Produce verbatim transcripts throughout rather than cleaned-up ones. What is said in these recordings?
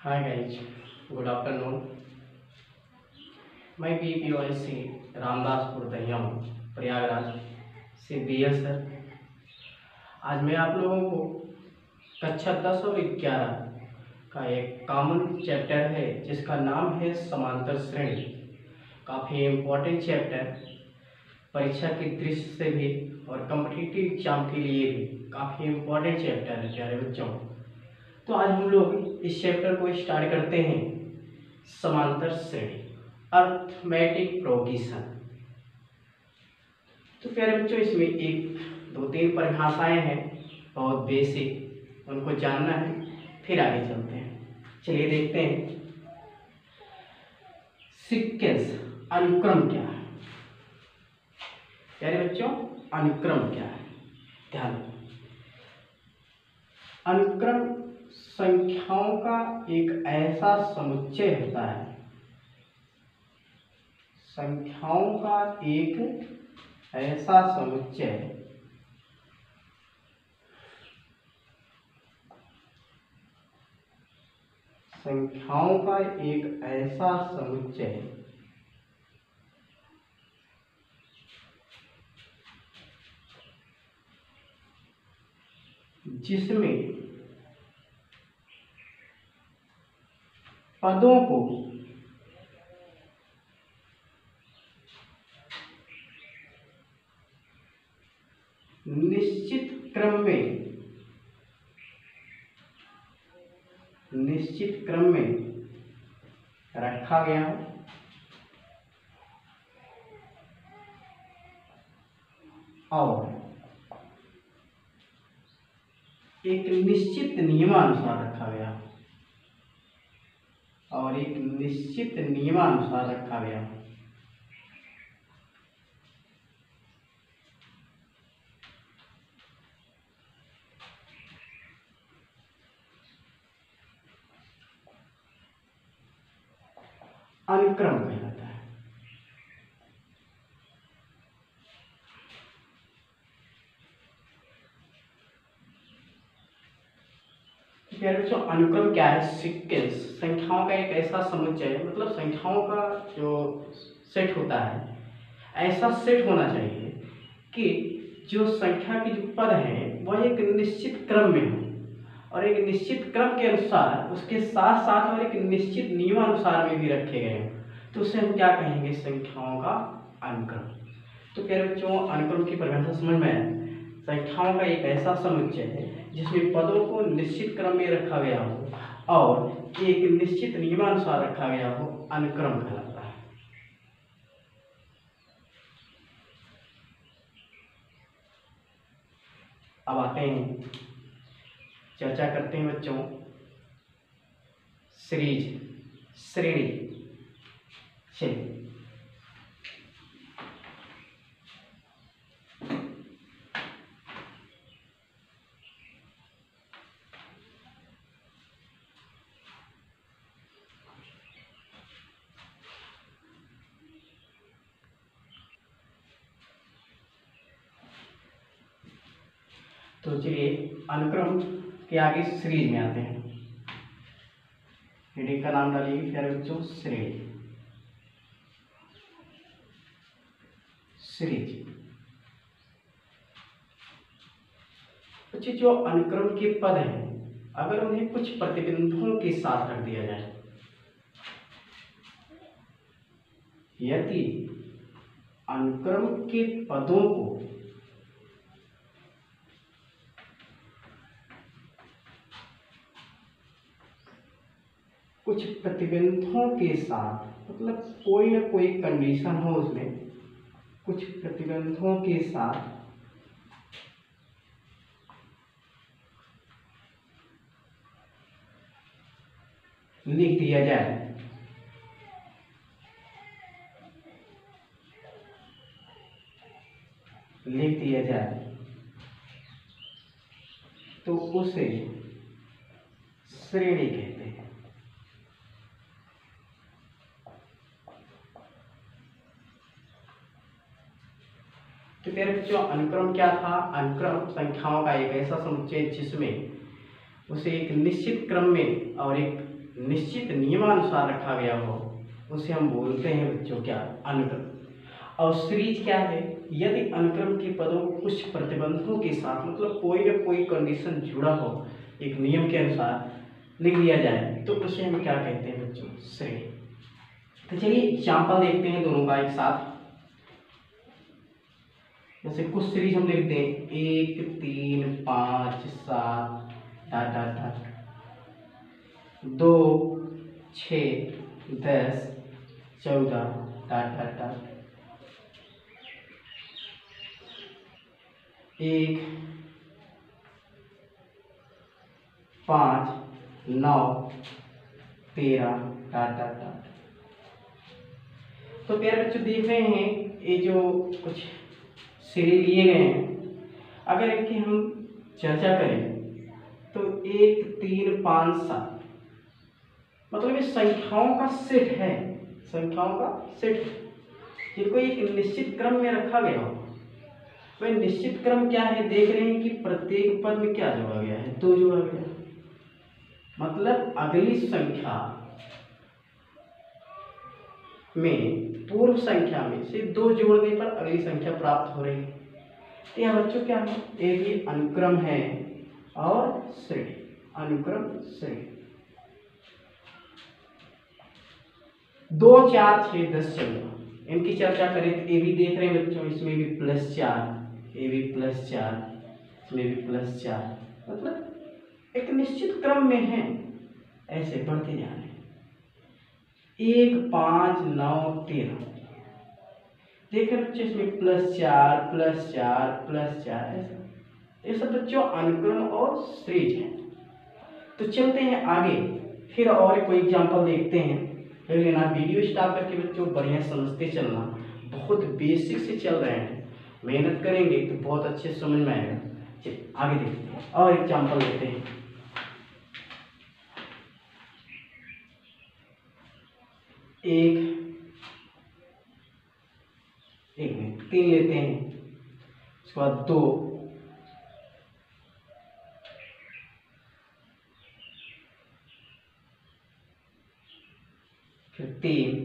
हाय guys, good afternoon. मैं B P O S C Ramdaspur Dahiya Prayagraj से B S sir. आज मैं आप लोगों को कक्षा दस और ग्यारह का एक कॉमन चैप्टर है जिसका नाम है समांतर श्रेणी। काफ़ी इम्पोर्टेंट चैप्टर, परीक्षा की दृष्टि से भी और कॉम्पिटिटिव एग्जाम के लिए भी काफ़ी इम्पोर्टेंट चैप्टर है प्यारे बच्चों। तो आज हम लोग इस चैप्टर को स्टार्ट करते हैं। समांतर श्रेणी, अर्थमेटिक प्रोग्रेशन। तो प्यारे बच्चों, इसमें एक दो तीन परिभाषाएं हैं, बहुत बेसिक, उनको जानना है, फिर आगे चलते हैं। चलिए देखते हैं। सीक्वेंस, अनुक्रम क्या है प्यारे बच्चों? अनुक्रम क्या है? ध्यान दें। अनुक्रम संख्याओं का एक ऐसा समुच्चय होता है, संख्याओं का एक ऐसा समुच्चय संख्याओं का एक ऐसा समुच्चय जिसमें पदों को निश्चित क्रम में निश्चित क्रम में रखा गया हो और एक निश्चित नियमानुसार रखा गया और एक निश्चित नियमानुसार रखा गया अनुक्रम कहलाता है। प्यारे बच्चों, अनुक्रम क्या है? सीक्वेंस, संख्याओं का एक ऐसा समुच्चय, मतलब संख्याओं का जो सेट होता है, ऐसा सेट होना चाहिए कि जो संख्या के जो पद हैं वह एक निश्चित क्रम में हो और एक निश्चित क्रम के अनुसार उसके साथ साथ और एक निश्चित नियमानुसार में भी रखे गए हैं, तो उसे हम क्या कहेंगे? संख्याओं का अनुक्रम। तो प्यारे बच्चों, अनुक्रम की परिभाषा समझ में आया? संख्याओं का एक ऐसा समुच्चय है जिसमें पदों को निश्चित क्रम में रखा गया हो और एक निश्चित नियमानुसार रखा गया हो, अनुक्रम कहलाता है। अब आते हैं, चर्चा करते हैं बच्चों सीरीज, श्रेणी। चलिए, तो चलिए अनुक्रम के आगे सीरीज में आते हैं। हेडिंग का नाम डालिए प्यारे बच्चों, श्रेणी, सीरीज। बच्चे, जो अनुक्रम के पद हैं, अगर उन्हें कुछ प्रतिबंधों के साथ रख दिया जाए, यदि अनुक्रम के पदों को कुछ प्रतिबंधों के साथ, मतलब कोई ना कोई कंडीशन हो उसमें, कुछ प्रतिबंधों के साथ लिख दिया जाए, लिख दिया जाए तो उसे श्रेणी कहते हैं। तो प्यारे बच्चों, अनुक्रम क्या था? अनुक्रम संख्याओं का एक ऐसा समुच्चय जिसमें उसे एक निश्चित क्रम में और एक निश्चित नियमानुसार रखा गया हो उसे हम बोलते हैं बच्चों क्या, अनुक्रम। और सीरीज क्या है, यदि अनुक्रम के पदों को कुछ प्रतिबंधों के साथ, मतलब कोई ना कोई कंडीशन जुड़ा हो, एक नियम के अनुसार लिख दिया जाए तो उसे हम क्या कहते हैं बच्चों, श्रेणी। तो चलिए एग्जाम्पल देखते हैं दोनों का एक साथ। जैसे कुछ सीरीज हम लिखते हैं एक तीन पाँच सात डाट डाट डाट, दो छ दस चौदह डाट डाट डाट, एक पाँच नौ तेरह डाट डाट डाट। तो प्यारे बच्चों देख रहे हैं ये जो कुछ सीरीज लिए गए हैं, अगर इनकी हम चर्चा करें तो एक तीन पाँच सात, मतलब ये संख्याओं का सेट है, संख्याओं का सेट जिनको एक निश्चित क्रम में रखा गया हो। वह निश्चित क्रम क्या है, देख रहे हैं कि प्रत्येक पद में क्या जोड़ा गया है, दो जोड़ा गया है, मतलब अगली संख्या में पूर्व संख्या में से दो जोड़ने पर अगली संख्या प्राप्त हो रही है। तो यह बच्चों क्या है, ये भी अनुक्रम है और श्रेणी, अनुक्रम श्रेणी। दो चार छः दस चौदह इनकी चर्चा करें तो ये भी देख रहे हैं बच्चों, इसमें भी प्लस चार, ये भी प्लस चार, इसमें भी प्लस चार, मतलब एक निश्चित क्रम में है, ऐसे बढ़ते जा रहे हैं। एक पाँच नौ तेरह, देख रहे बच्चों इसमें प्लस चार प्लस चार प्लस चार, ऐसा ये सब बच्चों अनुक्रम और श्रेणी है। तो चलते हैं आगे, फिर और कोई एग्जांपल देखते हैं। लेकिन आप वीडियो स्टार्ट करके बच्चों बढ़िया समझते चलना, बहुत बेसिक से चल रहे हैं, मेहनत करेंगे तो बहुत अच्छे समझ में आएगा। चलिए आगे देखते हैं और एग्जांपल लेते हैं। एक एक मिनट तीन लेते हैं, उसके बाद दो, फिर तीन,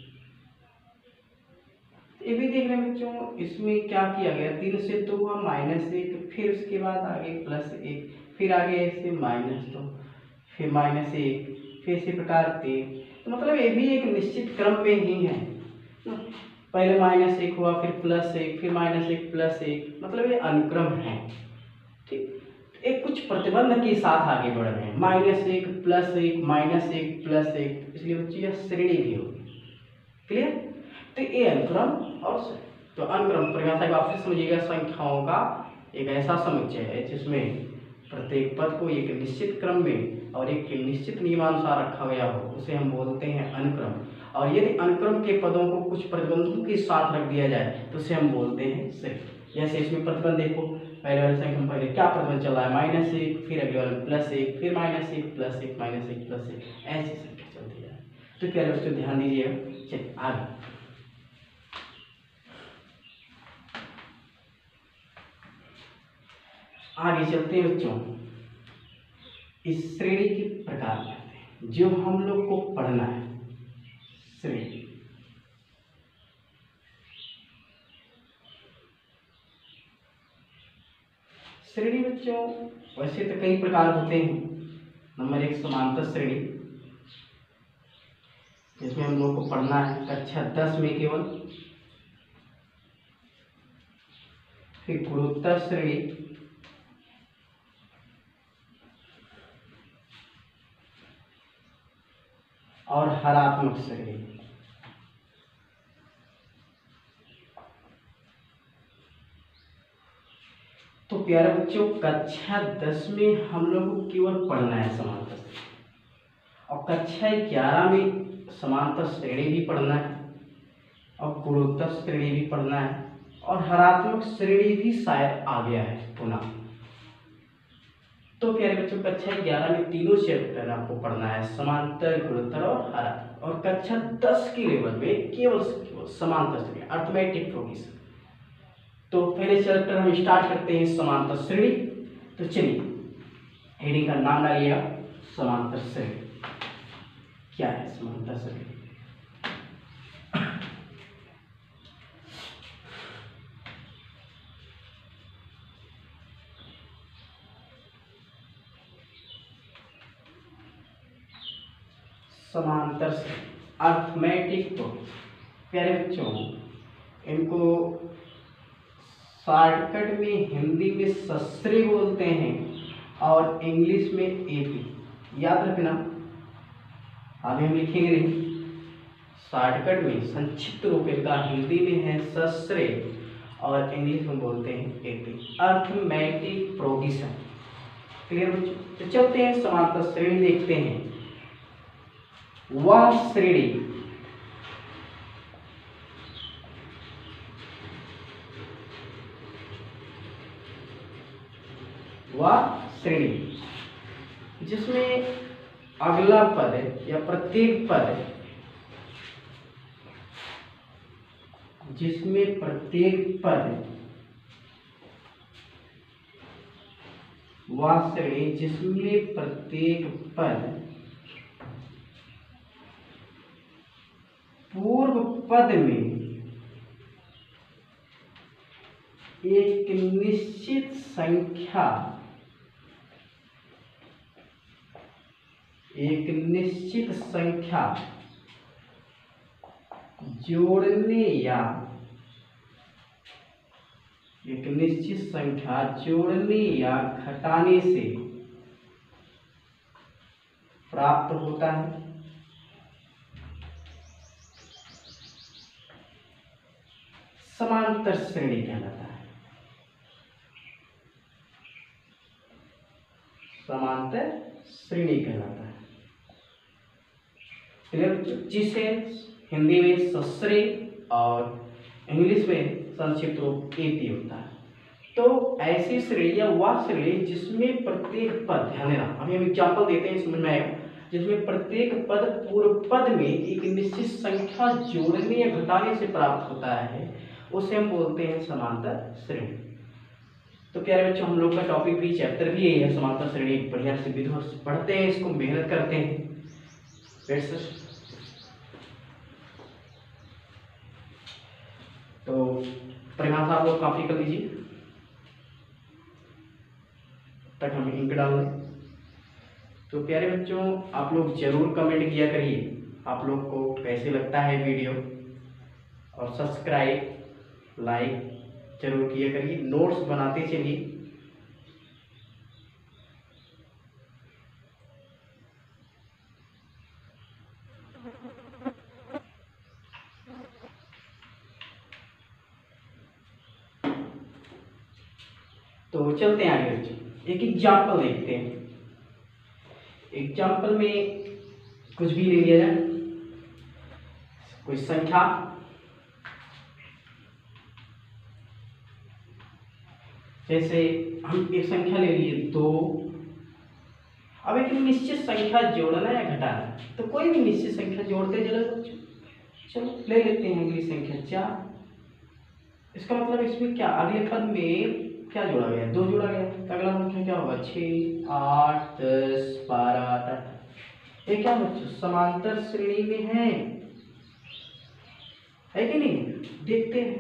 ये भी देख रहे हैं बच्चों, इसमें क्या किया गया, तीन से दो हुआ माइनस एक, फिर उसके बाद आगे प्लस एक, फिर आगे ऐसे माइनस दो, फिर माइनस एक, फिर इसी प्रकार तीन। तो मतलब ये भी एक निश्चित क्रम में ही है, पहले माइनस एक हुआ, फिर प्लस एक, फिर माइनस एक प्लस एक, मतलब ये अनुक्रम है। ठीक, एक कुछ प्रतिबंध के साथ आगे बढ़ रहे हैं, माइनस एक प्लस एक माइनस एक प्लस एक, इसलिए बच्चों यह श्रेणी भी होगी। क्लियर? तो ये अनुक्रम और श्रेणी। तो अनुक्रम परिभाषा का आपसे समझिएगा, संख्याओं का एक ऐसा समुच्चय है जिसमें प्रत्येक पद को एक निश्चित क्रम में और एक निश्चित नियमानुसार रखा गया हो, उसे हम बोलते हैं अनुक्रम। और यदि अनुक्रम के पदों को कुछ प्रतिबंधों के साथ रख दिया जाए तो उसे हम बोलते हैं श्रेणी। जैसे इसमें प्रतिबंध देखो, पहले वाले संख्या में पहले क्या प्रतिबंध चल रहा है, माइनस एक, फिर अगले वाले प्लस एक, फिर माइनस एक प्लस एक माइनस एक प्लस एक, ऐसी संख्या चलती है। तो क्या बच्चों ध्यान दीजिएगा। चलिए आगे आगे चलते हैं बच्चों, इस श्रेणी के प्रकार करते हैं जो हम लोग को पढ़ना है। श्रेणी श्रेणी बच्चों वैसे तो कई प्रकार होते हैं। नंबर एक समांतर श्रेणी, जिसमें हम लोग को पढ़ना है कक्षा दस में केवल। फिर गुणोत्तर श्रेणी, और हरात्मक श्रेणी। तो प्यारे बच्चों कक्षा दस में हम लोग को केवल पढ़ना है समांतर श्रेणी, और कक्षा ग्यारह में समांतर श्रेणी भी पढ़ना है और गुणोत्तर श्रेणी भी पढ़ना है, और हरात्मक श्रेणी भी शायद आ गया है पुनः। तो प्यारे बच्चों कक्षा ग्यारह में तीनों चैप्टर आपको पढ़ना है, समांतर गुणोत्तर और हरात्मक। और कक्षा दस के लेवल में केवल केवल समांतर श्रेणी, अर्थमेटिक प्रोग्रेशन। तो पहले चैप्टर हम स्टार्ट करते हैं समांतर श्रेणी। तो चलिए हेडिंग का नाम डालिएगा समांतर श्रेणी। क्या है समांतर श्रेणी? समांतर श्रेणी अर्थमेटिक को प्यारे बच्चों इनको शॉर्टकट में हिंदी में सस्रे बोलते हैं और इंग्लिश में एपी। याद रखना, अभी हम लिखेंगे नहीं, शॉर्टकट में संक्षिप्त रूप इनका हिंदी में है सस्रे और इंग्लिश में बोलते हैं एपी, अर्थमेटिक प्रोग्रेशन। क्लियर बच्चों? तो चलते हैं समांतर श्रेणी देखते हैं। वह श्रेणी वह श्रेणी जिसमें अगला पद या प्रत्येक पद जिसमें प्रत्येक पद वह श्रेणी जिसमें प्रत्येक पद पूर्व पद में एक निश्चित संख्या एक निश्चित संख्या जोड़ने या एक निश्चित संख्या जोड़ने या घटाने से प्राप्त होता है। समांतर श्रेणी कहलाता है। समांतर श्रेणी कहलाता है, जिसे हिंदी में सस्रे और इंग्लिश में संक्षिप्त रूप एपी होता है। तो ऐसी श्रेणी या वह श्रेणी जिसमें प्रत्येक पद, ध्यान देना, अभी हम एग्जाम्पल देते हैं, समझ में आएगा, जिसमें प्रत्येक पद पूर्व पद में एक निश्चित संख्या जोड़ने या घटाने से प्राप्त होता है, उसे हम बोलते हैं समांतर श्रेणी। तो प्यारे बच्चों, हम लोग का टॉपिक भी, चैप्टर भी यही है, समांतर श्रेणी। बढ़िया से विधि पढ़ते हैं, इसको मेहनत करते हैं। तो परिभाषा आप लोग कॉपी कर लीजिए, तक हम इंक डाल दें। तो प्यारे बच्चों, आप लोग जरूर कमेंट किया करिए आप लोग को कैसे लगता है वीडियो, और सब्सक्राइब लाइक जरूर किया करिए, नोट्स बनाते चलिए। तो चलते हैं आगे बच्चे, एक एग्जाम्पल देखते हैं। एग्जाम्पल में कुछ भी ले लिया जाए, कोई संख्या, जैसे हम एक संख्या ले लिए दो। अब एक निश्चित संख्या जोड़ना या घटाना, तो कोई भी निश्चित संख्या जोड़ते चलो। चलो ले लेते हैं अगली संख्या चार। इसका मतलब इसमें क्या, अगले पद में क्या जोड़ा गया, दो जोड़ा गया, तो अगला संख्या क्या होगा, छः आठ दस बारह अठारह। ये क्या बच्चों समांतर श्रेणी में है, है कि नहीं? देखते हैं,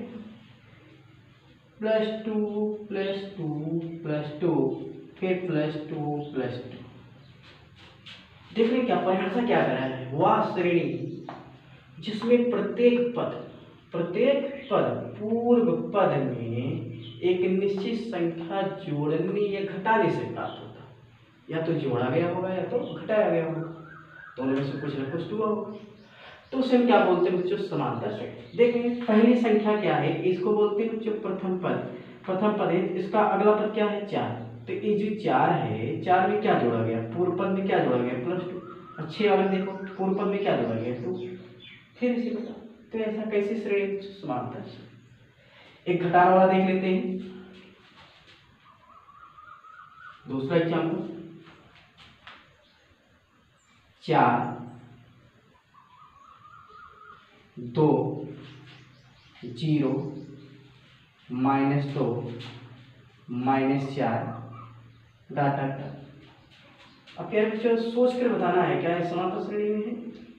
plus two plus two plus two फिर प्लस टू प्लस टू। देख रहे क्या परिभाषा क्या कर रहा है, वह श्रेणी जिसमें प्रत्येक पद प्रत्येक पद पूर्व पद में एक निश्चित संख्या जोड़ने या घटाने से प्राप्त होता है। या तो जोड़ा गया होगा या तो घटाया गया होगा, दोनों में से कुछ ना कुछ हुआ होगा। तो उसे हम क्या बोलते हैं बच्चों, समांतर श्रेणी। देखें पहली संख्या क्या है, इसको बोलते हैं बच्चों प्रथम पद। प्रथम पद है, इसका अगला पद क्या है, चार। तो ये जो चार है, चार में क्या जोड़ा गया, पूर्व पद में क्या जोड़ा गया, प्लस टू। छः वाले देखो, पूर्व पद में क्या जोड़ा गया, टू। फिर इसी बता, तो ऐसा कैसी श्रेणी, समांतर। एक घटाने वाला देख लेते हैं, दूसरा एग्जाम्पल, चार दो जीरो माइनस दो माइनस चार डाटा। अब क्या बच्चों सोच कर बताना है क्या है समांतर श्रेणी में है।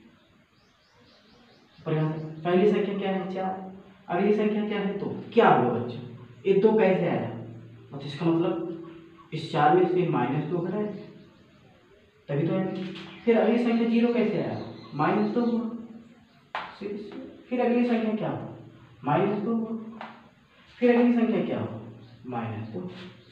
पहली संख्या क्या है चार, अगली संख्या क्या है दो। क्या हुआ बच्चों, ये दो कैसे आया, और इसका मतलब इस चार में से माइनस दो घटाए तभी तो आया। फिर अगली संख्या जीरो कैसे आया, माइनस दो हुआ। फिर अगली संख्या क्या हुआ, माइनस दो हुआ। फिर अगली संख्या क्या हुआ, माइनस दो।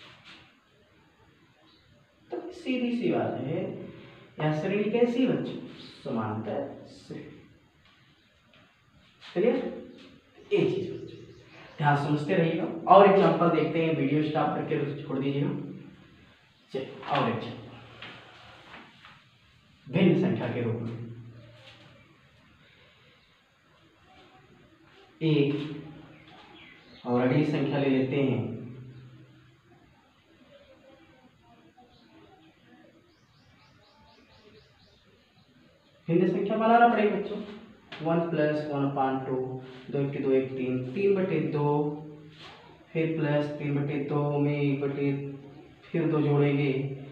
तो सीधी सी बात है, यह श्रेणी कैसी बच्चों, समांतर श्रेणी। क्लियर, एक चीज बच्चों ध्यान समझते रहिएगा। और एग्जांपल देखते हैं, वीडियो स्टॉप करके छोड़ दीजिएगा। चलिए और एक भिन्न संख्या के रूप में एक और अगली संख्या ले लेते हैं भिन्न संख्या बनाना पड़ेगा बच्चों। One plus one upon two, दो एक दो एक तीन, तीन बटे दो, फिर प्लस तीन बटे दो में एक बटे फिर दो जोड़ेंगे,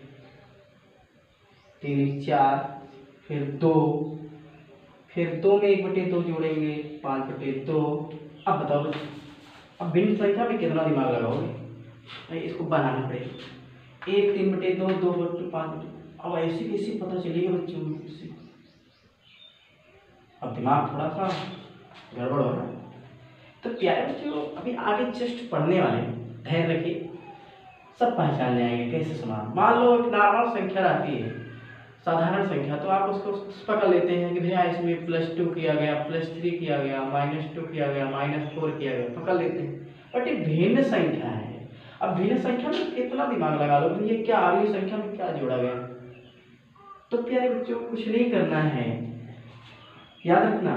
तीन एक चार, फिर दो, फिर दो में एक बटे दो जोड़ेंगे, पाँच बटे दो। अब बताओ बच्चों, अब भिन्न संख्या में कितना दिमाग लगाओगे, इसको बनाना पड़ेगा। एक तीन बटे दो, दो बटे पाँच बटे, अब ऐसी कैसी पता चलेगा बच्चों में, अब दिमाग थोड़ा सा गड़बड़ हो रहा है। तो प्यारे बच्चों अभी आगे जस्ट पढ़ने वाले, धैर्य रखिए, सब पहचान जाएंगे कैसे समान। मान लो एक नॉर्मल संख्या रहती है, साधारण संख्या, तो आप उसको पकड़ लेते हैं कि भैया इसमें प्लस टू किया गया, प्लस थ्री किया गया, माइनस टू किया गया, माइनस फोर किया गया, पकड़ लेते हैं। बट ये भिन्न संख्या है, अब भिन्न संख्या में कितना दिमाग लगा लो, ये क्या अगली संख्या में क्या जोड़ा गया। तो प्यारे बच्चों कुछ नहीं करना है, याद रखना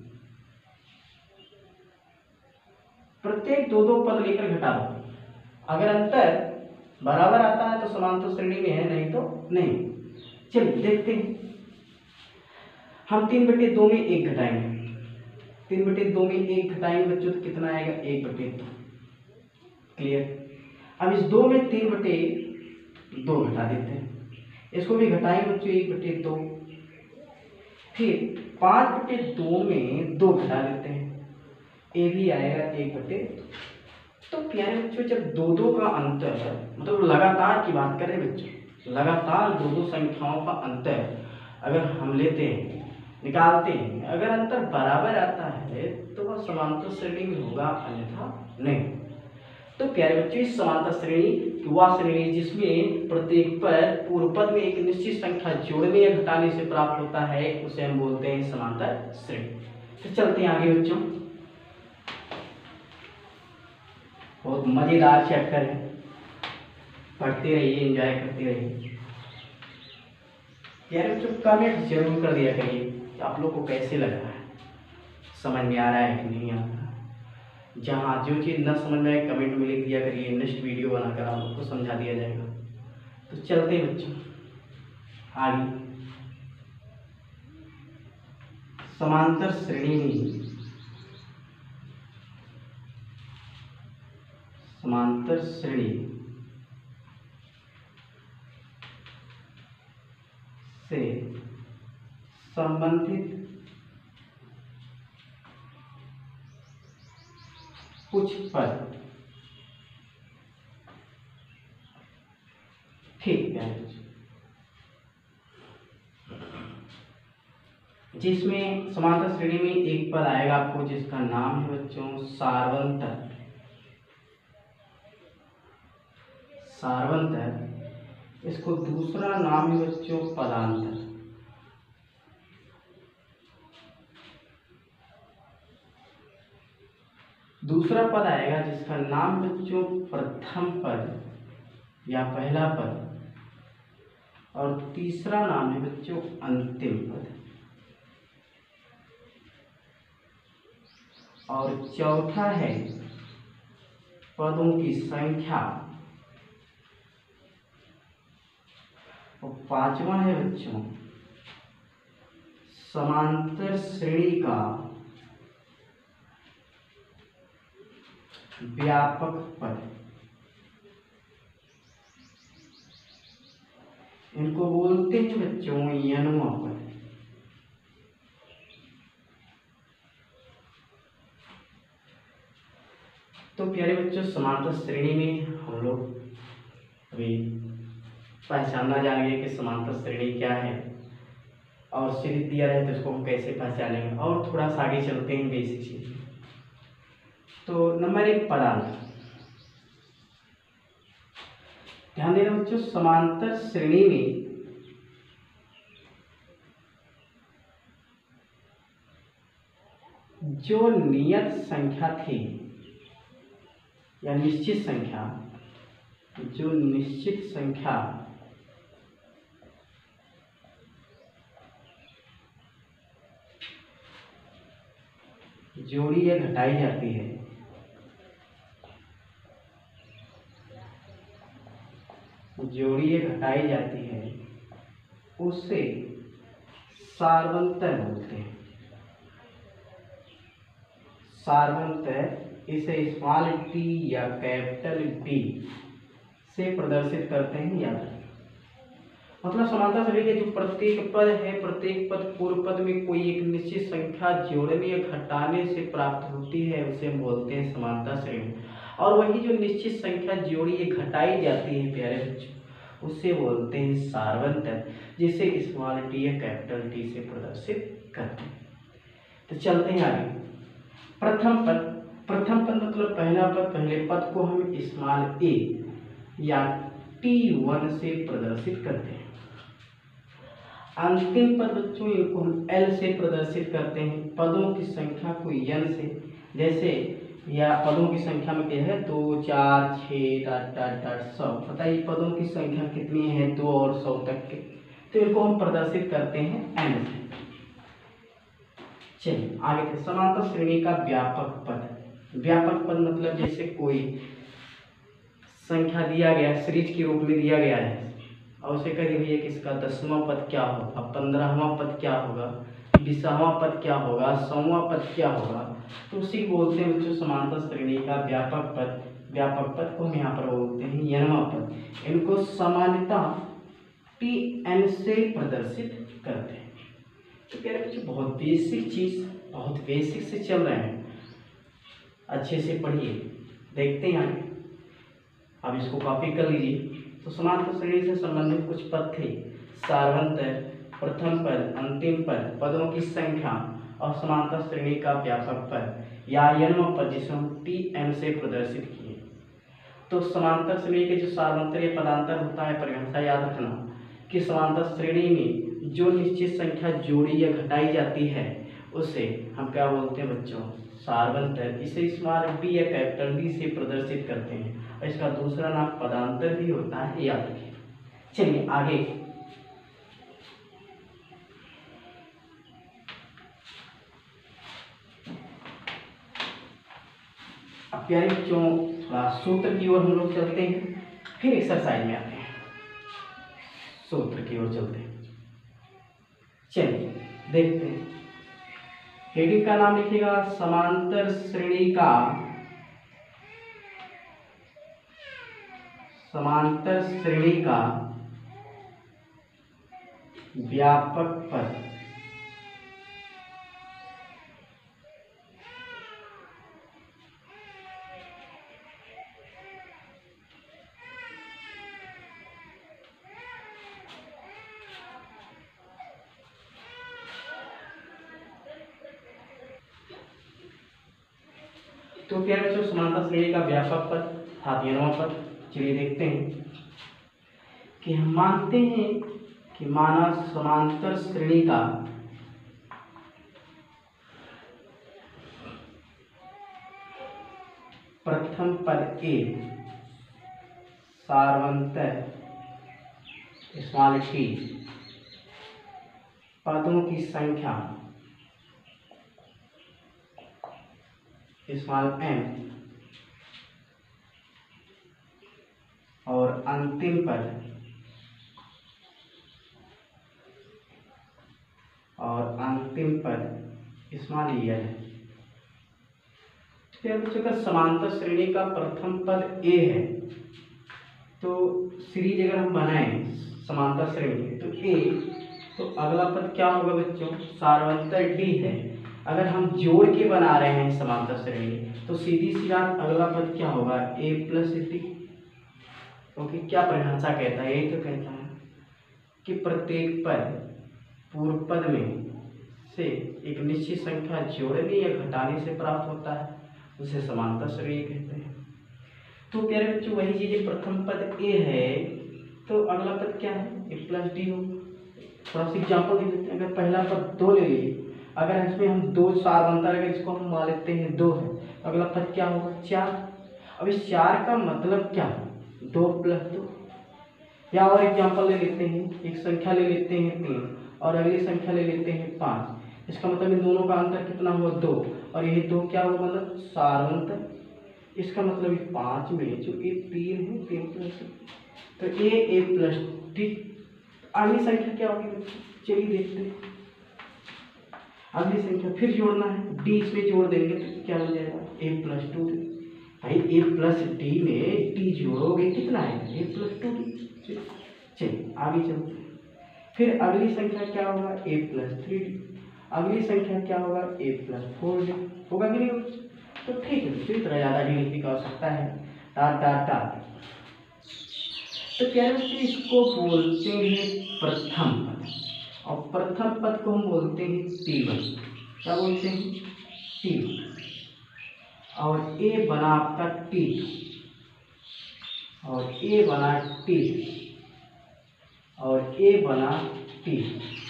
प्रत्येक दो दो पद लेकर घटा दो। अगर अंतर बराबर आता है तो समांतर श्रेणी में है, नहीं तो नहीं। चलिए देखते हैं, हम तीन बटे दो में एक घटाएंगे, तीन बटे दो में एक घटाएंगे बच्चों तो कितना आएगा, एक बटे दो। क्लियर, अब इस दो में तीन बटे दो घटा देते हैं, इसको भी घटाएंगे बच्चों एक बटे दो। फिर पाँच बटे दो में दो घटा देते हैं, ये भी आएगा एक बटे दो। तो प्यारे बच्चों जब दो दो का अंतर, मतलब लगातार की बात करें बच्चों, लगातार दो दो संख्याओं का अंतर अगर हम लेते हैं, निकालते हैं, अगर अंतर बराबर आता है तो वह समांतर श्रेणी में होगा, अन्यथा नहीं। तो प्यारे बच्चों इस समांतर श्रेणी वह श्रेणी जिसमें प्रत्येक पद पूर्व पद में एक निश्चित संख्या जोड़ने या घटाने से प्राप्त होता है, उसे हम बोलते हैं समांतर श्रेणी। तो चलते हैं आगे बच्चों, बहुत मजेदार चैप्टर है, पढ़ते रहिए, एंजॉय करते रहिए। यार बच्चों कमेंट जरूर कर दिया करिए कि आप लोग को कैसे लग रहा है, समझ में आ रहा है कि नहीं आ रहा। जहाँ जो चीज़ न समझ में आए कमेंट में लिख दिया करिए, नेक्स्ट वीडियो बनाकर आप लोग को समझा दिया जाएगा। तो चलते हैं बच्चों आगे, समांतर श्रेणी में समांतर श्रेणी से संबंधित कुछ पद, ठीक है, जिसमें समांतर श्रेणी में एक पद आएगा आपको जिसका नाम है बच्चों सार्वंतर। सार्वंतर, इसको दूसरा नाम है बच्चों पदांतर। दूसरा पद आएगा जिसका नाम बच्चों प्रथम पद या पहला पद, और तीसरा नाम है बच्चों अंतिम पद, और चौथा है पदों की संख्या, और पांचवा है बच्चों समांतर श्रेणी का व्यापक पद। इनको बोलते हैं बच्चों यनुमा पद। तो प्यारे बच्चों, समांतर श्रेणी में हम लोग अभी पहचानना जानेंगे कि समांतर श्रेणी क्या है, और सीरीज दिया रहे तो इसको हम कैसे पहचानेंगे, और थोड़ा सा आगे चलते हैं बेसिक चीज। तो नंबर एक, पदांतर। ध्यान देना बच्चों, समांतर श्रेणी में जो नियत संख्या थी या निश्चित संख्या, जो निश्चित संख्या जोड़ी या घटाई जाती है, जोड़ी या घटाई जाती है, उसे सार्वंतर बोलते हैं। सार्वंतर इसे स्मॉल टी या कैपिटल टी से प्रदर्शित करते हैं, याद रखें। मतलब समांतर श्रेणी के जो प्रत्येक पद है, प्रत्येक पद पूर्व पद में कोई एक निश्चित संख्या जोड़ने या घटाने से प्राप्त होती है, उसे हम बोलते हैं समांतर श्रेणी। और वही जो निश्चित संख्या जोड़ी या घटाई जाती है प्यारे बच्चों, उसे बोलते हैं सार्वंतर, जिसे स्मॉल टी या कैपिटल टी से प्रदर्शित करते हैं। तो चलते हैं आगे। प्रथम पद, प्रथम पद मतलब पहला पद, पहले पद को हम स्मॉल ए या टी वन से प्रदर्शित करते हैं। अंतिम पद बच्चों, इनको हम एल से प्रदर्शित करते हैं। पदों की संख्या को एन से, जैसे या पदों की संख्या में क्या है, दो, चार, छः, डाट डाट डाट सौ। बताइए पदों की संख्या कितनी है, दो और सौ तक के, तो इनको हम प्रदर्शित करते हैं एन से। चलिए आगे थे, समांतर श्रेणी का व्यापक पद। व्यापक पद मतलब जैसे कोई संख्या दिया गया, सीरीज के रूप में दिया गया है, और उसे कह दिया कि इसका दसवां पद क्या होगा, पंद्रहवां पद क्या होगा, बीसवां पद क्या होगा, सौवां पद क्या होगा, तो उसी को बोलते हैं बच्चों समांतर श्रेणी का व्यापक पद। व्यापक पद को हम यहाँ पर बोलते हैं एनवां पद। इनको सामान्यतः टी एन से प्रदर्शित करते हैं। तो कह रहे बच्चों, बहुत बेसिक चीज, बहुत बेसिक से चल रहे हैं, अच्छे से पढ़िए। देखते हैं आगे, अब इसको कॉपी कर लीजिए। तो समांतर श्रेणी से संबंधित कुछ पद थे, सार्वंतर, प्रथम पद, अंतिम पद, पदों की संख्या, और समांतर श्रेणी का व्यापक पद या एनवां पद, जिसे हम टी एन से प्रदर्शित किए। तो समांतर श्रेणी के जो सार्वंतर या पदांतर होता है, परिभाषा याद रखना कि समांतर श्रेणी में जो निश्चित संख्या जोड़ी या घटाई जाती है, उसे हम क्या बोलते हैं बच्चों, सार्वंतर। इसे स्मॉल डी या कैपिटल डी से प्रदर्शित करते हैं, और इसका दूसरा नाम पदांतर भी होता है, याद रखिए। चलिए आगे, अब प्यारे बच्चों थोड़ा सूत्र की ओर हम लोग चलते हैं, फिर एक्सरसाइज में आते हैं। सूत्र की ओर चलते हैं, चलिए देखते हैं। हेडिंग का नाम लिखिएगा समांतर श्रेणी का, समांतर श्रेणी का व्यापक पद। तो प्यारे बच्चों, समांतर श्रेणी का व्यापक पद अर्थात एनवां पद। चलिए देखते हैं कि हम मानते हैं कि माना समांतर श्रेणी का प्रथम पद ए सार्वंतर स्मॉल टी, पदों की संख्या स्मॉल एम, और अंतिम पद और अंतिम पद स्मॉल ई एल है। फिर बच्चों का समांतर श्रेणी का प्रथम पद ए है, तो सीरीज अगर हम बनाएं समांतर श्रेणी तो ए, तो अगला पद क्या होगा बच्चों, सार्वंतर डी है। अगर हम जोड़ के बना रहे हैं समांतर श्रेणी तो सीधी सी बात अगला पद क्या होगा, ए प्लस डी। क्योंकि क्या परिभाषा कहता है, यही तो कहता है कि प्रत्येक पद पूर्व पद में से एक निश्चित संख्या जोड़ने या घटाने से प्राप्त होता है, उसे समांतर श्रेणी कहते हैं। तो प्यारे बच्चों वही चीज़, प्रथम पद ए है तो अगला पद क्या है, ए प्लस डी हो। थोड़ा सा एग्जाम्पल दे देते हैं। अगर पहला पद दो ले लिए, अगर इसमें हम दो चार बनता है, इसको हम मान लेते हैं दो है, अगला पद क्या होगा, चार। अब इस चार का मतलब क्या है, दो प्लस दो। या और एग्जाम्पल ले लेते हैं, एक संख्या ले लेते हैं तीन और अगली संख्या ले लेते हैं पाँच। इसका मतलब इन दोनों का अंतर कितना हुआ, दो, और ये दो क्या हुआ, मतलब सारवंतर। इसका मतलब इस पाँच में जो ये तीन है, तीन प्लस तो ए ए प्लस डी। अगली संख्या क्या होगी, चलिए देखते हैं। अगली संख्या फिर जोड़ना है, डी इसमें जोड़ देंगे तो क्या हो जाएगा, ए प्लस टू डी। भाई ए प्लस डी में डी जोड़ोगे कितना है, ए प्लस टू डी। चलिए आगे चलते हैं। फिर अगली संख्या क्या होगा, ए प्लस थ्री डी। अगली संख्या क्या होगा, ए प्लस फोर डी। होगा कि नहीं होगा, तो ठीक है, इसी तरह ज़्यादा डी लिखने की आवश्यकता है, डाट डाट डाट। तो क्या है, इसको बोलते हैं प्रथम पद, और प्रथम पद को हम बोलते हैं टी वन। क्या बोलते हैं, टी वन। और ए बना आपका टी, और ए बना टी, और ए बना टी।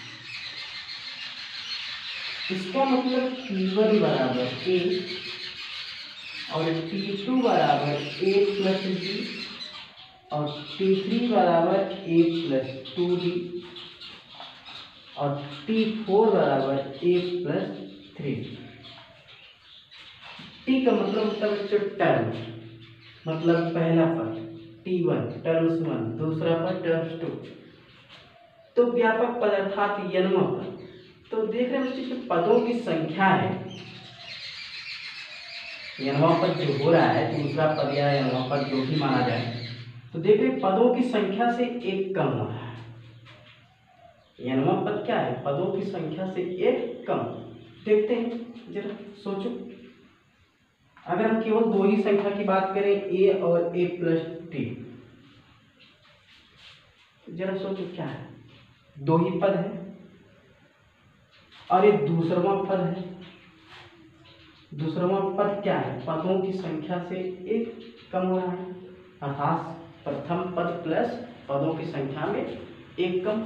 इसका मतलब टी वन बराबर ए और टी टू बराबर ए प्लस डी और टी थ्री बराबर ए प्लस टू डी और टी फोर बराबर ए प्लस थ्री। टी का मतलब होता है बच्चों टर्म, मतलब पहला पद टी वन टर्म्स वन, दूसरा पद टर्म्स टू। तो व्यापक पद अर्थात यनम पद। तो देख रहे हैं बच्चे जो पदों की संख्या है, यनवा पद जो हो रहा है, दूसरा पद या यनवा पद जो भी माना जाए, तो देख रहे पदों की संख्या से एक कम हो रहा है। यनवा पद क्या है, पदों की संख्या से एक कम। देखते हैं जरा, सोचो अगर हम केवल दो ही संख्या की बात करें, ए और ए प्लस टी, जरा सोचो क्या है, दो ही पद है और ये दूसरा पद है। दूसरा पद क्या है, पदों की संख्या से एक कम हो रहा है, अर्थात प्रथम पद प्लस पदों की संख्या में एक कम।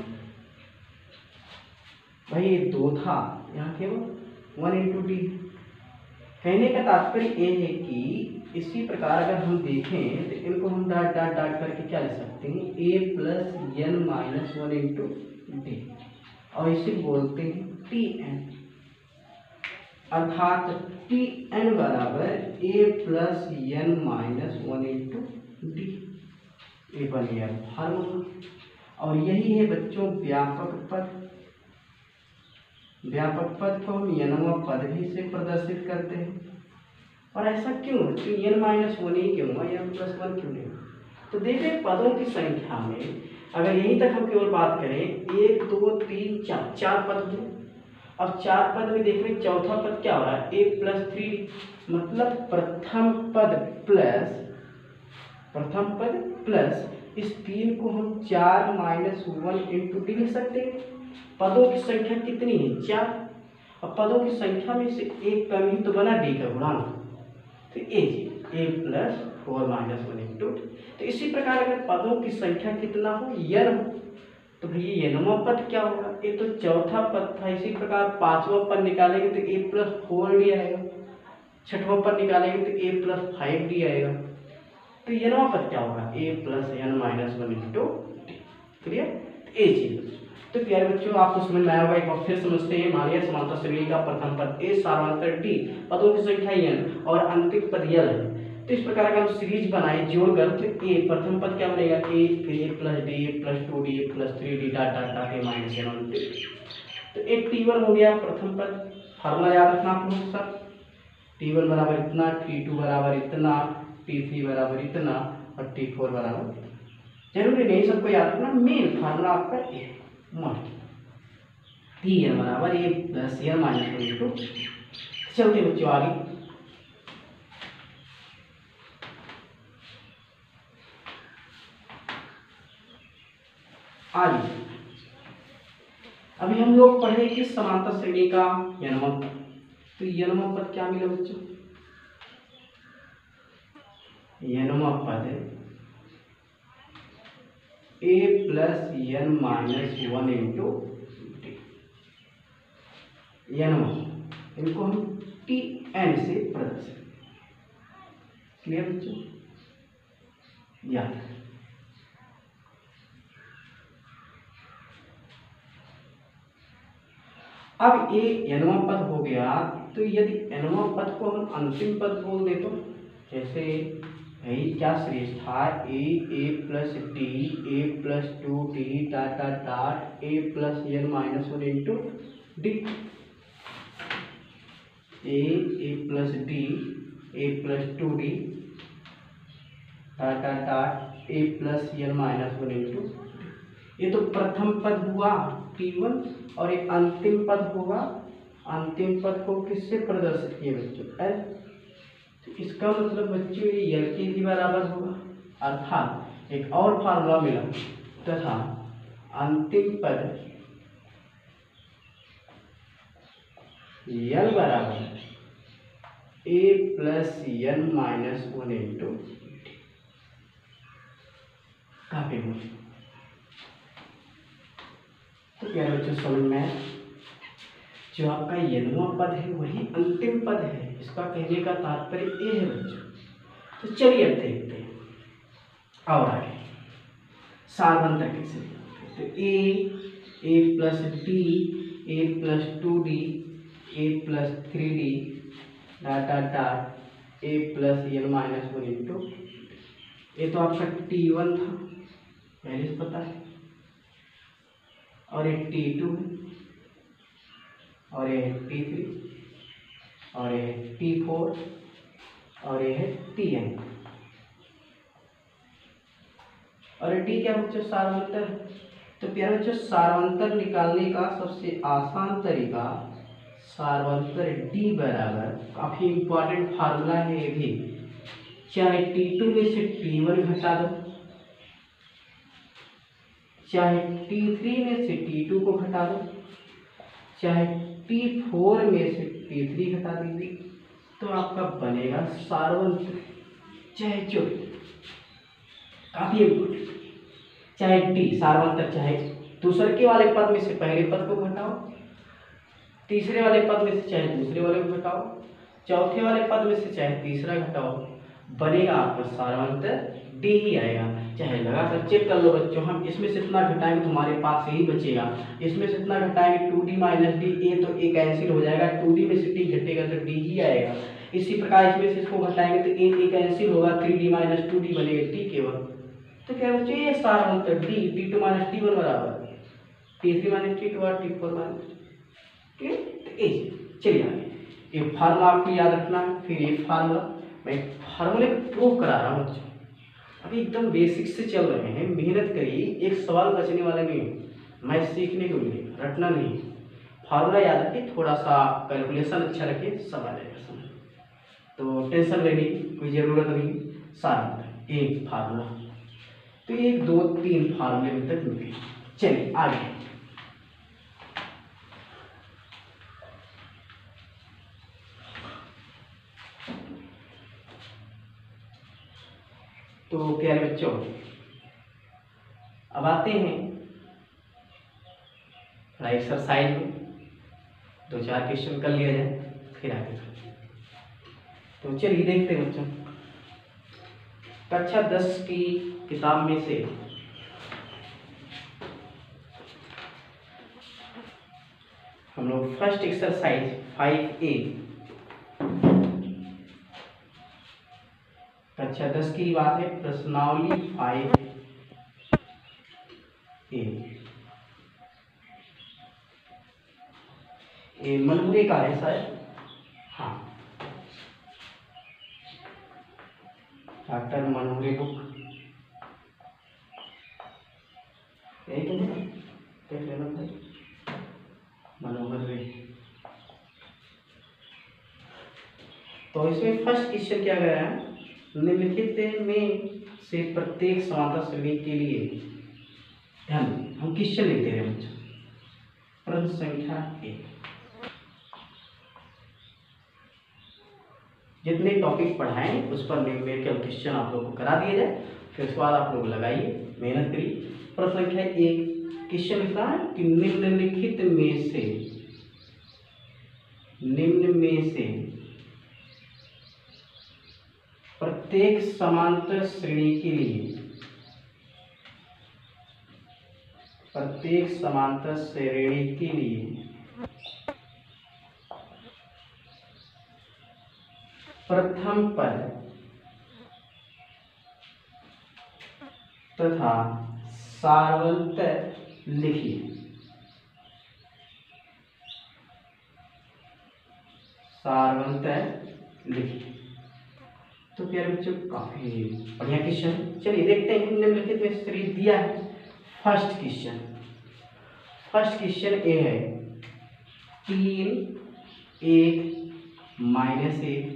भाई ये दो था, यहाँ केवल वन इंटू डी। कहने का तात्पर्य ये है कि इसी प्रकार अगर हम देखें तो इनको हम डाट डाट डाट करके क्या लिख सकते हैं, A plus N minus one into D, और इसे बोलते हैं टी एन। अर्थात टी एन बराबर A plus N minus one into D. ये बन गया फार्मूला। और यही है बच्चों व्यापक पद। व्यापक पद को हम एनवा पद भी से प्रदर्शित करते हैं। और ऐसा क्यों, तो एन माइनस वन ही क्यों हुआ, एन प्लस वन क्यों नहीं? तो देखिए पदों की संख्या में अगर यहीं तक हम केवल बात करें, एक दो तीन चार, चार पद हैं। अब चार पद में देख रहे चौथा पद क्या हो रहा है, ए प्लस थ्री, मतलब प्रथम पद प्लस प्रथम पद प्लस इस तीन को हम चार माइनस वन इंटू डी लिख सकते हैं। पदों की संख्या कितनी है, चार, और पदों की संख्या में से एक कम ही तो बना डी का गुणांक, तो A A plus four minus one into. तो इसी प्रकार अगर पदों की संख्या कितना हो, यन हो, तो भैया यनवा पद क्या होगा, ये तो चौथा पद था। इसी प्रकार पांचवा पद निकालेंगे तो ए प्लस फोर डी आएगा, छठवां पद निकालेंगे तो ए प्लस फाइव डी आएगा। तो यनवा पद क्या होगा, A plus N minus one into D. Clear, ए चीज। तो प्यारे बच्चों आपको समझ में आया होगा, एक बार फिर समझते हैं। मानिए समांतर श्रेणी का प्रथम पद ए, सार्वंतर डी, पदों की संख्या एन और अंतिम पद यल है। तो इस प्रकार का हम सीरीज बनाए जोड़कर, तो ए प्रथम पद क्या बनेगा, ए फिर A plus D, A plus two D, A plus three D, dot dot dot A minus N one D. तो एक टी वन हो गया प्रथम पद। फार्मूला याद रखना आप लोग सब, टी वन बराबर इतना, टी टू बराबर इतना, टी थ्री बराबर इतना और टी फोर बराबर इतना। जरूरी नहीं सबको याद रखना, मेन फार्मूला आपका ए टी एन बराबर A plus N minus one into चलते बच्चों आगे। आगे अभी हम लोग पढ़े कि समांतर श्रेणी का यनमम। तो यनमम पद क्या मिला बच्चों? यनमम पद A plus N minus one into T. यनमम इनको हम टी एन से प्रदर्शित। क्लियर बच्चों? याद अब ये एनवम पद हो गया। तो यदि एनवम पद को हम अंतिम पद बोल दे तो जैसे भाई क्या श्रेष्ठ था A A plus T A plus two T dot dot dot A plus N minus one into D. A A plus D A plus two D dot dot dot A plus N minus one into. ये तो प्रथम पद हुआ T one और एक अंतिम पद होगा। अंतिम पद को किससे प्रदर्शित किए बच्चों? एल। तो इसका मतलब बच्चों ये एल के भी बराबर होगा, अर्थात एक और फार्मूला मिला तथा अंतिम पद एल बराबर A plus N minus one into काफी मुश्किल। तो प्यारे बच्चों समझ में जो आपका यनवम पद है वही अंतिम पद है, इसका कहने का तात्पर्य ये है बच्चों। तो चलिए अब देखते हैं और आगे सारवंतर कैसे। तो A A plus D A plus two D A plus three D dot dot dot A plus N minus one into. ये तो आपका टी वन था पहले से पता है, और ये टी टू है, और ये है टी थ्री, और ये है टी फोर, और ये है टी एन। और ये टी क्या बच्चों? सारवंतर। तो प्यारे बच्चों सारवंतर निकालने का सबसे आसान तरीका सारवंतर डी बराबर, काफी इंपॉर्टेंट फार्मूला है ये भी, चाहे टी टू में से टी वन घटा दो, चाहे टी थ्री में से टी टू को घटा दो, चाहे टी फोर में से टी थ्री घटा दीजिए, तो आपका बनेगा सारवंतर। चाहे जो काफी इम्पोर्टेंट, चाहे टी सारवंतर, चाहे दूसरे के वाले पद में से पहले पद को घटाओ, तीसरे वाले पद में से चाहे दूसरे वाले को घटाओ, चौथे वाले पद में से चाहे तीसरा घटाओ, बनेगा आपका सारवंतर डी ही आएगा। चाहे लगाकर चेक कर लो बच्चों, हम इसमें से इतना घटाएंगे तो हमारे पास यही बचेगा, इसमें से इतना घटाएंगे two D minus D, A तो ए कैंसिल हो जाएगा, टू डी में से टी घटेगा तो डी ही आएगा। इसी प्रकार इसमें से इसको घटाएंगे तो ए ए कैंसिल होगा, three D minus two D बनेगा टी केवल। तो क्या बच्चों ये सारवंतर D T two minus T one बराबर T three minus T two और टी फोर माइनस। ठीक है, तो ए चलिए आगे ये फार्मूला आपको याद रखना है। फिर ये फार्मूला मैं फार्मूले प्रूव करा रहा हूँ बच्चों, अभी एकदम बेसिक से चल रहे हैं, मेहनत करिए, एक सवाल बचने वाला नहीं, मैं सीखने को मिलेगा, रटना नहीं। फार्मूला याद रखिए, थोड़ा सा कैलकुलेशन अच्छा रखिए, सब आ जाएगा समझ। तो टेंशन लेने की कोई ज़रूरत नहीं। सारा एक फार्मूला, तो एक दो तीन फार्मूले अभी तक मिले। चलिए आगे तो प्यारे बच्चों अब आते हैं थोड़ा एक्सरसाइज में, दो चार क्वेश्चन कर लिया जाए फिर आगे। तो चलिए देखते हैं बच्चों, कक्षा दस की किताब में से हम लोग फर्स्ट एक्सरसाइज फाइव ए, कक्षा दस की बात है, प्रश्नावली फाइव ए, ये मनमुरे का है शायद, हाँ डॉक्टर मनमुरे बुक देख लेना मनोहर रे। तो इसमें फर्स्ट क्वेश्चन क्या गया है, निम्नलिखित में से प्रत्येक समांतर श्रेणी के लिए, ध्यान हम क्वेश्चन लिखते रहे बच्चों। प्रश्न संख्या एक, जितने टॉपिक पढ़ाएं उस पर न्यूमेरिकल क्वेश्चन आप लोग को करा दिए जाए, फिर उसके बाद आप लोग लगाइए, मेहनत करिए। प्रश्न संख्या एक क्वेश्चन लिखना है कि निम्नलिखित में से निम्न में से प्रत्येक समांतर श्रेणी के लिए प्रत्येक समांतर श्रेणी के लिए प्रथम पद तथा सारवंतर लिखिए। सारवंतर लिखिए। तो प्यारे बच्चों काफी बढ़िया क्वेश्चन, चलिए देखते हैं निम्नलिखित में श्रेणी दिया है। First question first question A है तीन एक माइनस एक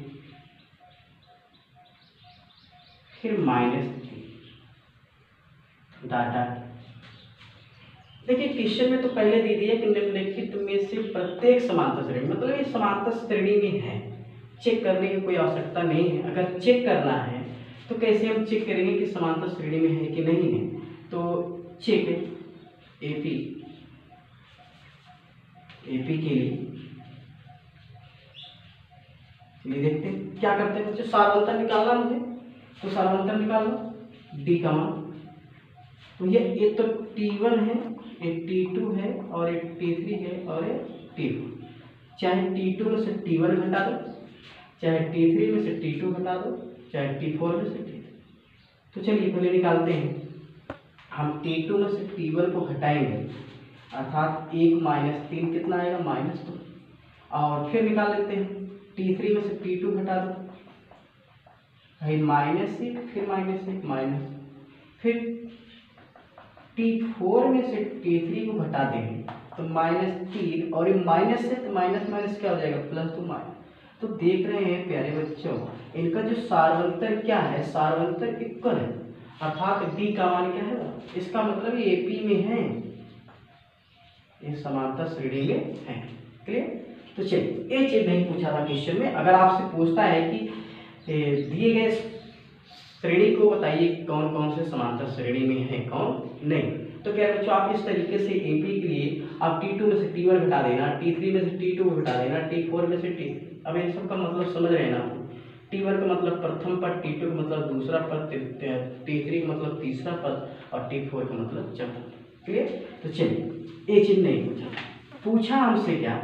फिर माइनस थ्री डाटा। देखिए क्वेश्चन में तो पहले दे दिया कि निम्नलिखित में से प्रत्येक समांतर श्रेणी, मतलब ये समांतर श्रेणी में है, चेक करने की कोई आवश्यकता नहीं है। अगर चेक करना है तो कैसे हम चेक करेंगे कि समांतर श्रेणी में है कि नहीं है। तो चेक एपी एपी के लिए चलिए देखते हैं क्या करते हैं बच्चों। सारवंतर निकालना मुझे, तो सारवंतर निकाल लो डी का मान। तो ये एक तो टी वन है, एक टी टू है और एक टी थ्री है और एक टी फोर। चाहे टी टू में से टी वन घटा दो, चाहे टी थ्री में से टी टू घटा दो, चाहे टी फोर में से टी थ्री। तो चलिए पहले निकालते हैं। हम टी टू में से टी वन को घटाएंगे, अर्थात एक माइनस तीन कितना आएगा, माइनस दो। और फिर निकाल लेते हैं टी थ्री में से टी टू घटा दो, भाई माइनस एक, फिर माइनस एक माइनस, फिर टी फोर में से टी थ्री को घटा देंगे तो माइनस तीन, और ये माइनस से तो माइनस माइनस क्या हो जाएगा, प्लस टू माइनस। तो देख रहे हैं प्यारे बच्चों इनका जो सारवंतर क्या है, सारवंतर इक्वल है, अर्थात डी का मान क्या है, इसका मतलब ये एपी में है, ये समांतर श्रेणी में है। क्लियर। तो चलिए ये चीज नहीं पूछा था क्वेश्चन में। अगर आपसे पूछता है कि दिए गए श्रेणी को बताइए कौन कौन से समांतर श्रेणी में है कौन नहीं, तो क्या बच्चों आप इस तरीके से एपी के लिए आप टी टू में से टी वन घटा देना, टी थ्री में से टी टू घटा देना, टी फोर में से टी थ्री। अब इन सब का मतलब समझ रहे हैं ना आपको। टी वन का मतलब प्रथम पद, टी टू का मतलब दूसरा पद, टी थ्री का मतलब तीसरा पद और टी फोर का मतलब चौथा। क्लियर। तो चलिए ये चीज नहीं पूछा, पूछा हमसे क्या,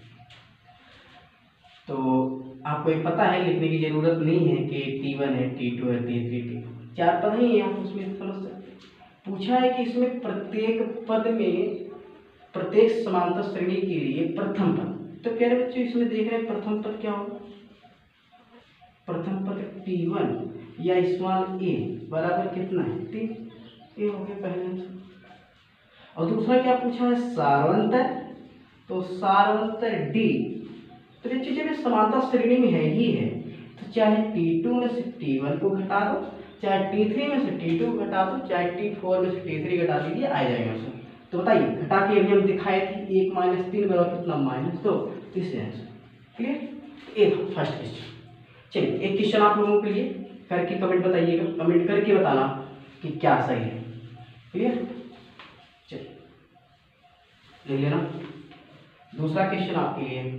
तो आपको ये पता है, लिखने की जरूरत नहीं है कि टी वन है, टी टू है, टी थ्री, टी फोर, चार पद ही है, आप उसमें समझ सकते। पूछा है कि इसमें प्रत्येक पद में प्रत्येक समांतर श्रेणी के लिए प्रथम पद। तो प्यारे बच्चों इसमें देख रहे हैं प्रथम पद क्या होगा, प्रथम पद टी वन या स्मॉल ए बराबर कितना है, टी ए हो गया पहले आंसर। और दूसरा क्या पूछा है, सारवंतर, तो सारवंतर डी। तो ये चीजें समांतर श्रेणी में है ही है, तो चाहे टी टू में से टी वन को घटा दो, चाहे टी थ्री में से टी टू को घटा दो, चाहे टी फोर में से टी थ्री घटा दीजिए, आ जाएगा आंसर। तो बताइए घटा के अभी हम दिखाए थे एक माइनस तीन बराबर कितना, माइनस दो, तीसरे आंसर। क्लियर। एक फर्स्ट क्वेश्चन। चलिए एक क्वेश्चन आप लोगों के लिए करके कमेंट बताइएगा, कमेंट करके बताना कि क्या सही है। क्लियर। चलिए ले लेना दूसरा क्वेश्चन आपके लिए।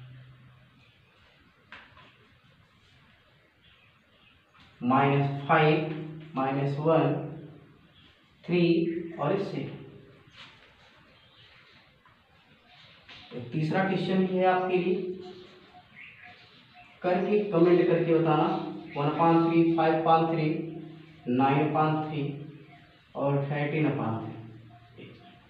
Minus five, minus one, three और सिक्स। तीसरा क्वेश्चन भी है आपके लिए, करके कमेंट करके बताना। One upon three, five upon three, nine upon three और thirteen upon three.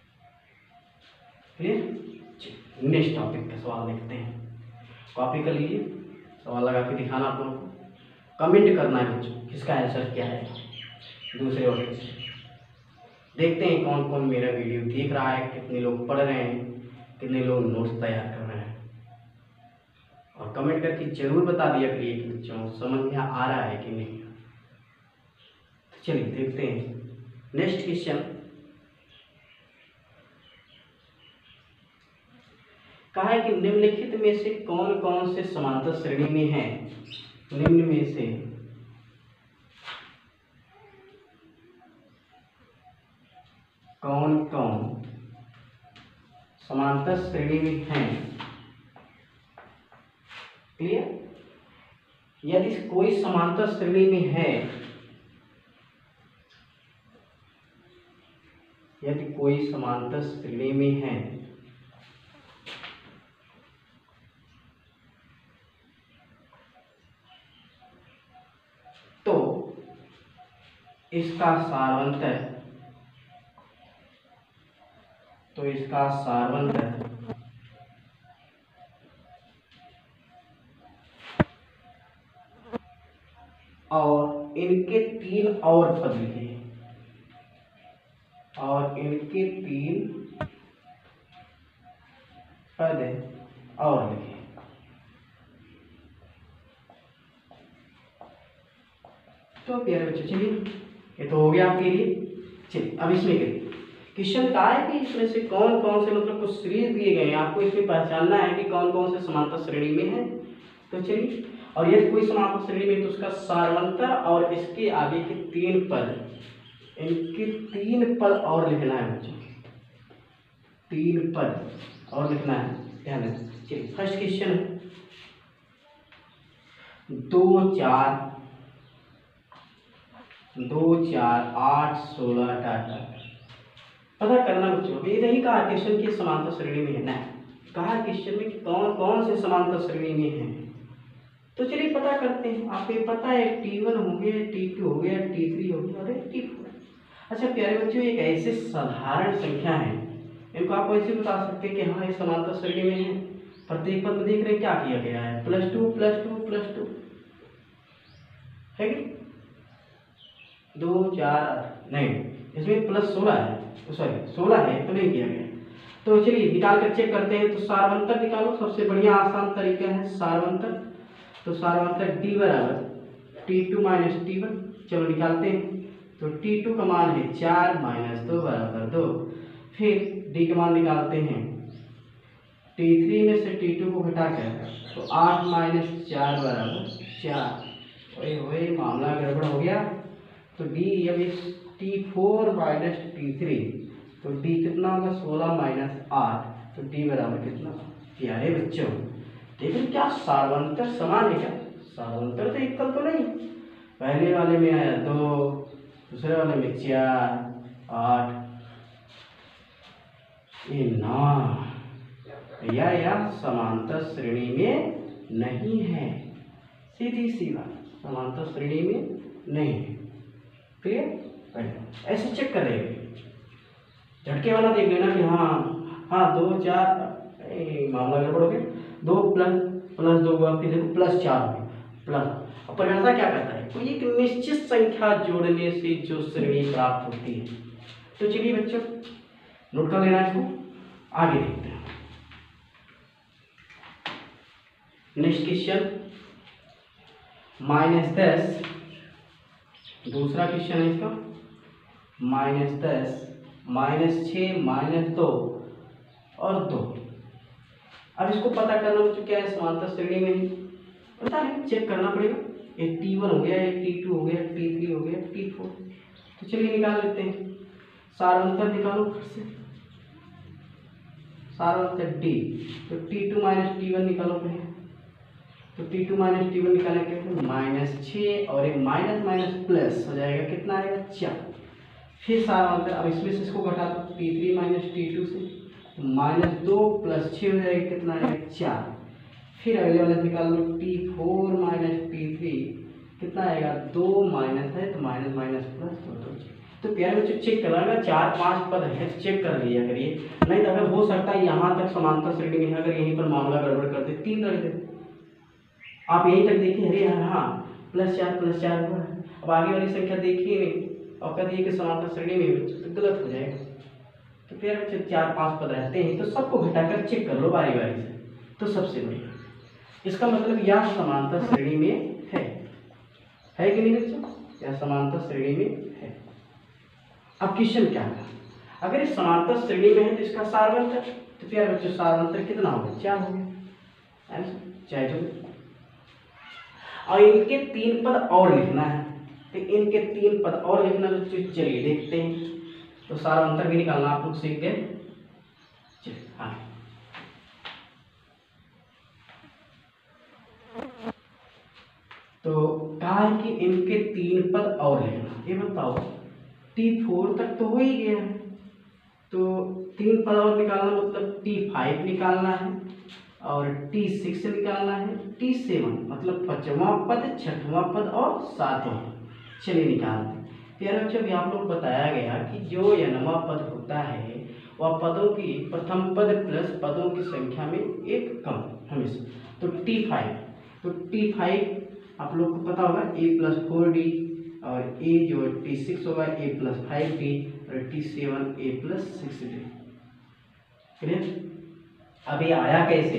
Clear. Next topic का सवाल देखते हैं, कॉपी कर लीजिए, सवाल लगा के दिखाना आप लोगों को, कमेंट करना है बच्चों किसका आंसर क्या है। दूसरे ऑप्शन से देखते हैं कौन कौन मेरा वीडियो देख रहा है, कितने लोग पढ़ रहे हैं, कितने लोग नोट्स तैयार कर रहे हैं। और कमेंट करके जरूर बता दिया करिए कि बच्चों समझ में आ रहा है कि नहीं। तो चलिए देखते हैं नेक्स्ट क्वेश्चन। कहा है कि निम्नलिखित में से कौन कौन से समांतर श्रेणी में हैं। निम्न में से कौन कौन समांतर श्रेणी में हैं। क्लियर? यदि कोई समांतर श्रेणी में है, यदि कोई समांतर श्रेणी में है तो इसका सारवंतर तो इसका सारवंतर और इनके तीन और पद लिखे और इनके तीन पद और लिखे। तो प्यारे बच्चों चलिए ये तो हो गया आपके लिए। चलिए अब इसमें करिए क्वेश्चन कहा है कि इसमें से कौन कौन से मतलब कुछ सीरीज दिए गए हैं, आपको इसमें पहचानना है कि कौन कौन से समांतर श्रेणी में है। तो चलिए, और यदि कोई समांतर श्रेणी में तो उसका सारवंतर और इसके आगे के तीन पद, इनके तीन पद और लिखना है बच्चों, तीन पद और लिखना है, ध्यान रखें। चलिए फर्स्ट क्वेश्चन है दो चार दो चार आठ सोलह डाटा पता करना बच्चों। ये नहीं कहा क्वेश्चन की समांतर श्रेणी में है ना, कहा क्वेश्चन में कि कौन कौन से समांतर श्रेणी में है। तो चलिए पता करते हैं। आपको ये पता है टी वन हो गया, टी टू हो गया, टी थ्री हो गया और टी फोर। अच्छा प्यारे बच्चों, एक ऐसे साधारण संख्या है, इनको आप ऐसे बता सकते हैं कि हाँ ये समांतर श्रेणी में है। प्रत्येक पद में देख रहे हैं क्या किया गया है, plus two plus two plus two है कि दो चार नहीं, इसमें प्लस सोलह है, सॉरी सोलह है तो नहीं किया गया। तो चलिए निकाल कर चेक करते हैं। तो सारवंतर निकालो, सबसे बढ़िया आसान तरीका है सारवंतर। तो सारवंतर डी बराबर T two minus T one, चलो निकालते हैं। तो टी टू का मान है चार माइनस दो बराबर दो। फिर डी का मान निकालते हैं, टी थ्री में से टी टू को घटाकर तो आठ माइनस चार बराबर चार। ओए ओए मामला गड़बड़ हो गया। तो डी अब इस T four minus T three, तो डी कितना होगा सोलह माइनस आठ, तो डी बराबर कितना। प्यारे बच्चों देखिए क्या सारवंतर समान है क्या, सारवंतर तो इक्वल तो नहीं। पहले वाले में आया दो, दूसरे वाले में चार आठ, ये ना या या समांतर श्रेणी में नहीं है, सीधी सी बात समांतर श्रेणी में नहीं है। क्लियर? ऐसे चेक कर रहे झटके वाला देख लेना कि हाँ हाँ दो चार मामला गड़बड़ हो गया, दो प्लस प्लस दो हुआ, फिर देखो प्लस चार हो गया प्लस। और परिभाषा क्या करता है, कोई एक निश्चित संख्या जोड़ने से जो श्रेणी प्राप्त होती है। तो चलिए बच्चों नोट कर लेना इसको, आगे देखते हैं। नेक्स्ट क्वेश्चन माइनस दस, दूसरा क्वेश्चन है इसका माइनस दस माइनस छः माइनस दो और दो। अब इसको पता करना मुझे क्या है, समांतर श्रेणी में है, पता नहीं चेक करना पड़ेगा। एक टी वन हो गया, एक टी टू हो गया, टी थ्री हो गया, टी फोर। तो चलिए निकाल लेते हैं, सारवंतर निकालो फिर से, सारवंतर डी। तो T two minus T one निकालो पहले। तो T two minus T one निकालने के माइनस छः और एक माइनस माइनस प्लस हो जाएगा, कितना आएगा चार। फिर सारवंतर, अब इसमें से इसको घटा दो T three minus T two से, माइनस दो प्लस छः हो जाएगा, कितना आएगा चार। फिर अगले वाले निकाल लो T four minus T three, कितना आएगा दो माइनस है तो माइनस माइनस प्लस दो दो। तो प्यारे बच्चों चेक करना, चार पांच पद है तो चेक कर लिया करिए, नहीं तो अगर हो सकता है यहाँ तक समांतर श्रेणी में है, अगर यहीं पर मामला गड़बड़ कर दे तीन रख दे, आप यहीं तक देखिए अरे यार हाँ प्लस चार प्लस चार हुआ है, अब आगे वाली संख्या देखिए नहीं और कह दिए कि समांतर श्रेणी में बच्चों तो गलत हो जाएगा। तो फिर बच्चे चार पांच पद रहते हैं तो सबको घटाकर चेक कर लो बारी बारी से, तो सबसे बढ़िया। इसका मतलब यह समांतर श्रेणी में है है कि नहीं बच्चों? यह समांतर श्रेणी में है। अब क्वेश्चन क्या है, अगर इस समांतर श्रेणी में है तो इसका सारवंतर, तो प्यारे बच्चों सारवंतर कितना होगा? चार हो गया, चाहे जो। और इनके तीन पद और लिखना है, तो इनके तीन पद और लिखना तो चलिए देखते हैं। तो सारवंतर भी निकालना आप लोग सीख गए। हाँ, तो कहा है कि इनके तीन पद और लिखना। ये बताओ टी फोर तक तो हो ही गया है, तो तीन पद और निकालना मतलब टी फाइव निकालना है और टी सिक्स निकालना है, टी सेवन मतलब पांचवा पद, छठवां पद और सातवां। चलिए निकालते हैं। प्यारे बच्चों अभी आप लोग बताया गया कि जो यनवा पद होता है वह पदों की प्रथम पद प्लस पदों की संख्या में एक कम हमेशा। तो टी फाइव, तो टी फाइव आप लोग को पता होगा ए प्लस फोर डी, और ए जो टी सिक्स होगा ए प्लस फाइव डी, और T seven A plus six D. Clear? अब ये आया कैसे,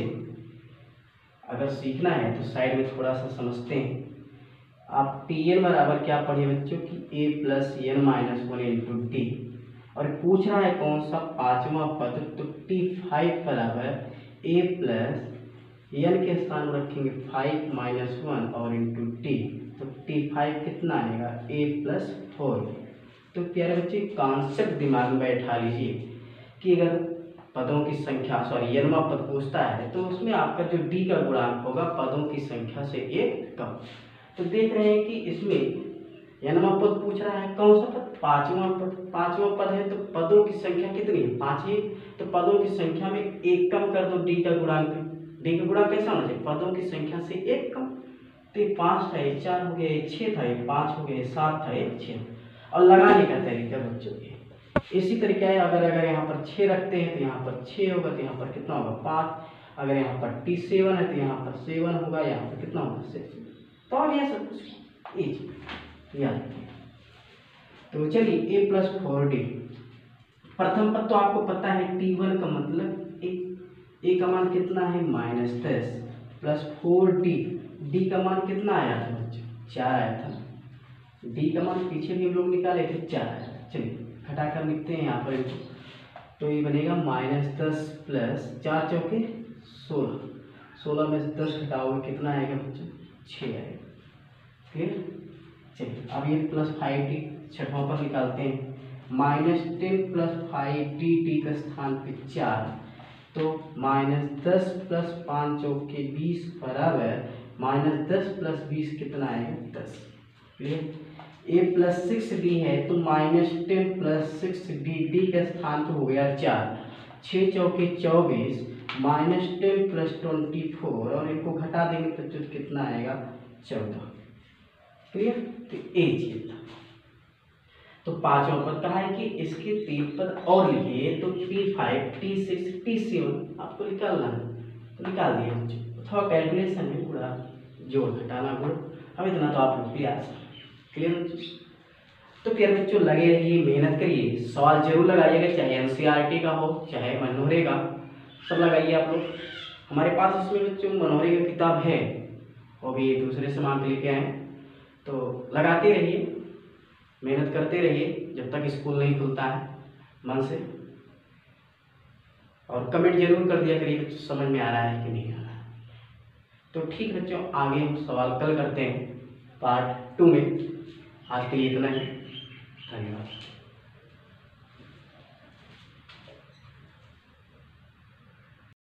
अगर सीखना है तो साइड में थोड़ा सा समझते हैं। आप टी एन बराबर क्या पढ़े बच्चों की A plus N minus one into D, और पूछ रहा है कौन सा? पांचवा पद। तो टी फाइव बराबर ए प्लस एन के स्थान में रखेंगे फाइव माइनस वन और इंटू टी, तो टी फाइव कितना आएगा? A plus four. तो प्यारे बच्चे कॉन्सेप्ट दिमाग में बैठा लीजिए कि अगर पदों की संख्या सॉरी यनवा पद पूछता है तो उसमें आपका जो डी का गुणांक होगा पदों की संख्या से एक कम। तो देख रहे हैं कि इसमें यनवा पद पूछ रहा है कौन सा पद? पांचवा पद। पांचवा पद है तो पदों की संख्या कितनी है? पांच ही। तो पदों की संख्या में एक कम कर दो डी का गुणांक। डी का गुणांक कैसा होना चाहिए? पदों की संख्या से एक कम। तो ये पाँच था, ये चार हो गया, ये छः था, ये पाँच हो गया, ये सात था, ये छः। और लगाने का तरीका बच्चों के इसी तरीका है। अगर अगर यहाँ पर छः रखते हैं तो यहाँ पर छः होगा, तो यहाँ पर कितना होगा? पाँच। अगर यहाँ पर टी सेवन है तो यहाँ पर सेवन होगा, यहाँ पर कितना होगा? सिक्स। तो अब यह सब कुछ इजी याद रखिए। तो चलिए ए प्लस फोर डी, प्रथम पद तो आपको पता है टी वन का मतलब एक, ए का मान कितना है? माइनस दस, प्लस फोर डी, डी का मान कितना आया था बच्चों? चार आया था। डी का मान पीछे भी हम लोग निकाले थे, चार आया था। चलिए घटाकर लिखते हैं यहाँ पर इनको, तो ये बनेगा माइनस दस प्लस चार चौके सोलह, सोलह में से दस घटाओगे कितना आएगा बच्चों? छः आएगा। क्लियर? चलिए अब ये प्लस फाइव डी छठवां पर निकालते हैं। Minus ten plus five D, D का स्थान पे चार, तो माइनस दस प्लस पाँच चौके बीस बराबर माइनस दस प्लस बीस कितना आएगा? दस। Clear? A plus six D है तो minus ten plus six D, D का स्थान पे हो गया चार, छः चौके चौबीस, minus ten plus twenty four, और इनको घटा देंगे तो कितना आएगा? चौदह। क्लियर? तो ए चीज था। तो पांचवा पद कहा है कि इसके तीन पद और लिखिए, तो T five, T six, T seven आपको निकालना है, तो निकाल दिए बच्चों। थोड़ा कैलकुलेशन है, पूरा जोड़ घटाना गुण, अब इतना तो आप लोग भी आ सकते। क्लियर बच्चों? तो प्यारे बच्चों लगे रहिए, मेहनत करिए, सवाल जरूर लगाइएगा, चाहे एनसीईआरटी का हो चाहे मनोहरे का, सब लगाइए आप लोग। हमारे पास इसमें बच्चों मनोहरे की किताब है, वो भी दूसरे से मांग लेके आए, तो लगाते रहिए, मेहनत करते रहिए जब तक स्कूल नहीं खुलता है मन से। और कमेंट जरूर कर दिया करिए बच्चों समझ में आ रहा है कि नहीं आ रहा है। तो ठीक बच्चों, आगे हम सवाल कल करते हैं पार्ट टू में। आज के लिए इतना ही, धन्यवाद।